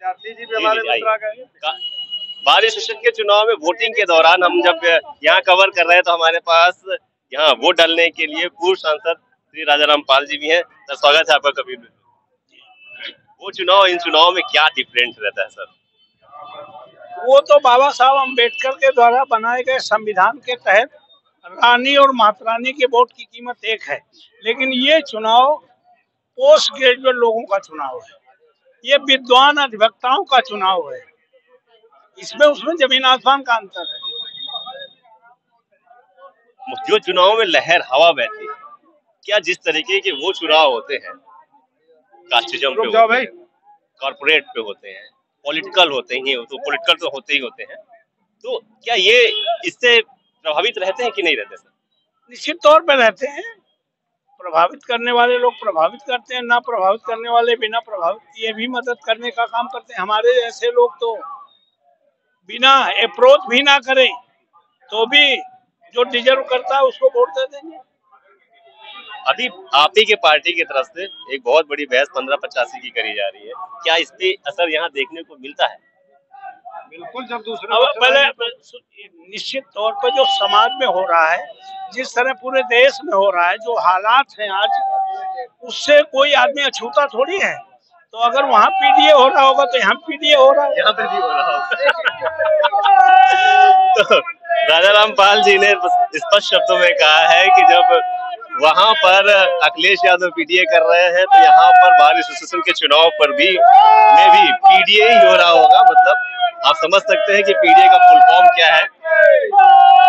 विद्यार्थी जी भी हमारे मित्र आ गए। बारिश सेशन के चुनाव में वोटिंग के दौरान हम जब यहाँ कवर कर रहे हैं तो हमारे पास यहाँ वोट डालने के लिए पूर्व सांसद श्री राजाराम पाल जी भी हैं। सर स्वागत है आपका कबीर में। वो चुनाव इन चुनाव में क्या डिफरेंस रहता है सर? वो तो बाबा साहब अम्बेडकर के द्वारा बनाए गए संविधान के तहत रानी और माता रानी के वोट की कीमत एक है, लेकिन ये चुनाव पोस्ट ग्रेजुएट लोगों का चुनाव है, ये विद्वान अधिवक्ताओं का चुनाव है। इसमें उसमें जमीन आसमान का अंतर है। जो चुनाव में लहर हवा बहती है, क्या जिस तरीके के वो चुनाव होते हैं, कास्टिज्म पे होते हैं, कॉर्पोरेट पे होते हैं, पॉलिटिकल होते हैं, तो पॉलिटिकल तो होते ही होते हैं, तो क्या ये इससे प्रभावित रहते हैं कि नहीं रहते सर? निश्चित तौर पर रहते हैं। प्रभावित करने वाले लोग प्रभावित करते हैं, ना प्रभावित करने वाले बिना प्रभावित किए भी मदद करने का काम करते हैं। हमारे ऐसे लोग तो बिना अप्रोच भी ना करें तो भी जो डिजर्व करता है उसको वोट दे देंगे। अभी आप ही के पार्टी की तरफ से एक बहुत बड़ी बहस 1585 की करी जा रही है, क्या इस पे असर यहाँ देखने को मिलता है? बिल्कुल, जब दूसरे पहले निश्चित तौर पर जो समाज में हो रहा है, जिस तरह पूरे देश में हो रहा है, जो हालात हैं आज, उससे कोई आदमी अछूता थोड़ी है। तो अगर वहाँ पीडीए हो रहा होगा तो यहाँ पीडीए हो रहा है, यहाँ पे भी हो रहा होगा। तो राजाराम पाल जी ने स्पष्ट शब्दों में कहा है कि जब वहां पर अखिलेश यादव पीडीए कर रहे हैं तो यहाँ पर बार एसोसिएशन के चुनाव पर भी पीडीए ही हो रहा होगा। मतलब आप समझ सकते हैं कि पीडीए का फुल फॉर्म क्या है।